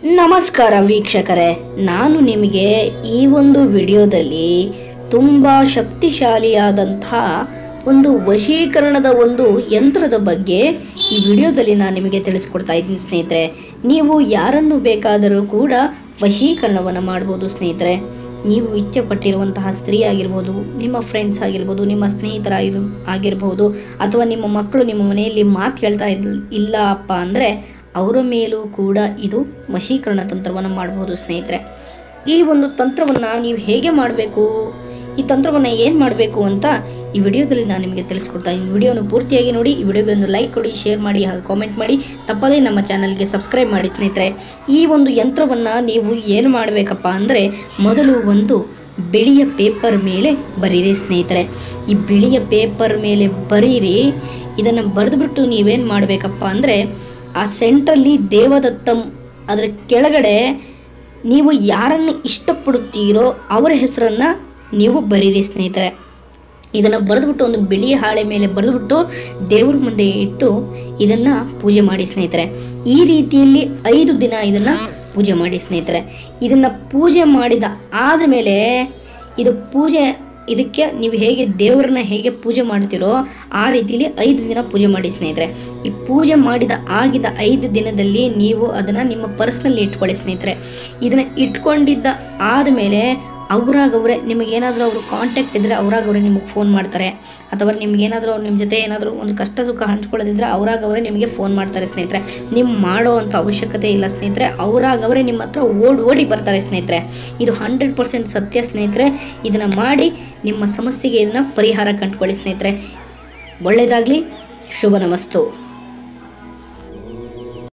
ನಮಸ್ಕಾರ ವೀಕ್ಷಕರೇ, ನಾನು ನಿಮಗೆ ಈ ಒಂದು ವಿಡಿಯೋದಲ್ಲಿ ತುಂಬ ಶಕ್ತಿಶಾಲಿಯಾದಂತಹ ಒಂದು ವಶೀಕರಣದ ಒಂದು ಯಂತ್ರದ ಬಗ್ಗೆ ಈ ವಿಡಿಯೋದಲ್ಲಿ ನಾನು ನಿಮಗೆ ತಿಳಿಸ್ಕೊಡ್ತಾ ಇದ್ದೀನಿ ಸ್ನೇಹಿತರೆ. ನೀವು ಯಾರನ್ನು ಬೇಕಾದರೂ ಕೂಡ ವಶೀಕರಣವನ್ನು ಮಾಡ್ಬೋದು ಸ್ನೇಹಿತರೆ. ನೀವು ಇಚ್ಛೆಪಟ್ಟಿರುವಂತಹ ಸ್ತ್ರೀ ಆಗಿರ್ಬೋದು, ನಿಮ್ಮ ಫ್ರೆಂಡ್ಸ್ ಆಗಿರ್ಬೋದು, ನಿಮ್ಮ ಸ್ನೇಹಿತರ ಆಗಿರ್ಬೋದು, ಅಥವಾ ನಿಮ್ಮ ಮಕ್ಕಳು ನಿಮ್ಮ ಮನೆಯಲ್ಲಿ ಮಾತು ಕೇಳ್ತಾ ಇಲ್ಲ ಅಪ್ಪ ಅಂದರೆ ಅವರ ಮೇಲೂ ಕೂಡ ಇದು ವಶೀಕರಣ ತಂತ್ರವನ್ನು ಮಾಡಬಹುದು ಸ್ನೇಹಿತರೆ. ಈ ಒಂದು ತಂತ್ರವನ್ನು ನೀವು ಹೇಗೆ ಮಾಡಬೇಕು, ಈ ತಂತ್ರವನ್ನು ಏನು ಮಾಡಬೇಕು ಅಂತ ಈ ವಿಡಿಯೋದಲ್ಲಿ ನಾನು ನಿಮಗೆ ತಿಳಿಸ್ಕೊಡ್ತಾ ಇದ್ದೀನಿ. ವಿಡಿಯೋನ ಪೂರ್ತಿಯಾಗಿ ನೋಡಿ. ಈ ವಿಡಿಯೋಗೆ ಒಂದು ಲೈಕ್ ಕೊಡಿ, ಶೇರ್ ಮಾಡಿ ಹಾಗೂ ಕಾಮೆಂಟ್ ಮಾಡಿ. ತಪ್ಪದೇ ನಮ್ಮ ಚಾನಲ್ಗೆ ಸಬ್ಸ್ಕ್ರೈಬ್ ಮಾಡಿ ಸ್ನೇಹಿತರೆ. ಈ ಒಂದು ಯಂತ್ರವನ್ನು ನೀವು ಏನು ಮಾಡಬೇಕಪ್ಪ ಅಂದರೆ, ಮೊದಲು ಒಂದು ಬಿಳಿಯ ಪೇಪರ್ ಮೇಲೆ ಬರೀರಿ ಸ್ನೇಹಿತರೆ. ಈ ಬಿಳಿಯ ಪೇಪರ್ ಮೇಲೆ ಬರೀರಿ. ಇದನ್ನು ಬರೆದುಬಿಟ್ಟು ನೀವೇನು ಮಾಡಬೇಕಪ್ಪ ಅಂದರೆ, ಆ ಸೆಂಟ್ರಲ್ಲಿ ದೇವದತ್ತಂ, ಅದರ ಕೆಳಗಡೆ ನೀವು ಯಾರನ್ನು ಇಷ್ಟಪಡುತ್ತೀರೋ ಅವರ ಹೆಸರನ್ನು ನೀವು ಬರೀರಿ ಸ್ನೇಹಿತರೆ. ಇದನ್ನು ಬರೆದುಬಿಟ್ಟು ಒಂದು ಬಿಳಿಯ ಹಾಳೆ ಮೇಲೆ ಬರೆದುಬಿಟ್ಟು ದೇವ್ರ ಮುಂದೆ ಇಟ್ಟು ಇದನ್ನು ಪೂಜೆ ಮಾಡಿ ಸ್ನೇಹಿತರೆ. ಈ ರೀತಿಯಲ್ಲಿ 5 ದಿನ ಇದನ್ನು ಪೂಜೆ ಮಾಡಿ ಸ್ನೇಹಿತರೆ. ಇದನ್ನು ಪೂಜೆ ಮಾಡಿದ ಆದಮೇಲೆ ಇದಕ್ಕೆ ನೀವು ಹೇಗೆ ದೇವರನ್ನ ಹೇಗೆ ಪೂಜೆ ಮಾಡ್ತೀರೋ ಆ ರೀತಿಯಲ್ಲಿ 5 ದಿನ ಪೂಜೆ ಮಾಡಿ ಸ್ನೇಹಿತರೆ. ಈ ಪೂಜೆ ಆಗಿದ 5 ದಿನದಲ್ಲಿ ನೀವು ಅದನ್ನು ನಿಮ್ಮ ಪರ್ಸ್ನಲ್ಲಿ ಇಟ್ಕೊಳ್ಳಿ ಸ್ನೇಹಿತರೆ. ಇದನ್ನು ಇಟ್ಕೊಂಡಿದ್ದ ಆದಮೇಲೆ ಅವರಾಗವರೇ ನಿಮಗೇನಾದರೂ ಅವರು ಕಾಂಟ್ಯಾಕ್ಟ್ ಇದ್ದರೆ ಅವರಾಗವರೇ ನಿಮಗೆ ಫೋನ್ ಮಾಡ್ತಾರೆ, ಅಥವಾ ನಿಮಗೇನಾದರೂ ಅವ್ರು ನಿಮ್ಮ ಜೊತೆ ಏನಾದರೂ ಒಂದು ಕಷ್ಟ ಸುಖ ಹಂಚ್ಕೊಳ್ಳೋದಿದ್ರೆ ಅವರಾಗವರೇ ನಿಮಗೆ ಫೋನ್ ಮಾಡ್ತಾರೆ ಸ್ನೇಹಿತರೆ. ನೀವು ಮಾಡೋ ಅಂಥ ಅವಶ್ಯಕತೆ ಇಲ್ಲ ಸ್ನೇಹಿತರೆ. ಅವರಾಗವರೇ ನಿಮ್ಮ ಹತ್ರ ಓಡಿ ಬರ್ತಾರೆ ಸ್ನೇಹಿತರೆ. ಇದು 100% ಸತ್ಯ ಸ್ನೇಹಿತರೆ. ಇದನ್ನು ಮಾಡಿ ನಿಮ್ಮ ಸಮಸ್ಯೆಗೆ ಇದನ್ನು ಪರಿಹಾರ ಕಂಡುಕೊಳ್ಳಿ ಸ್ನೇಹಿತರೆ. ಒಳ್ಳೆಯದಾಗಲಿ. ಶುಭ ನಮಸ್ತು.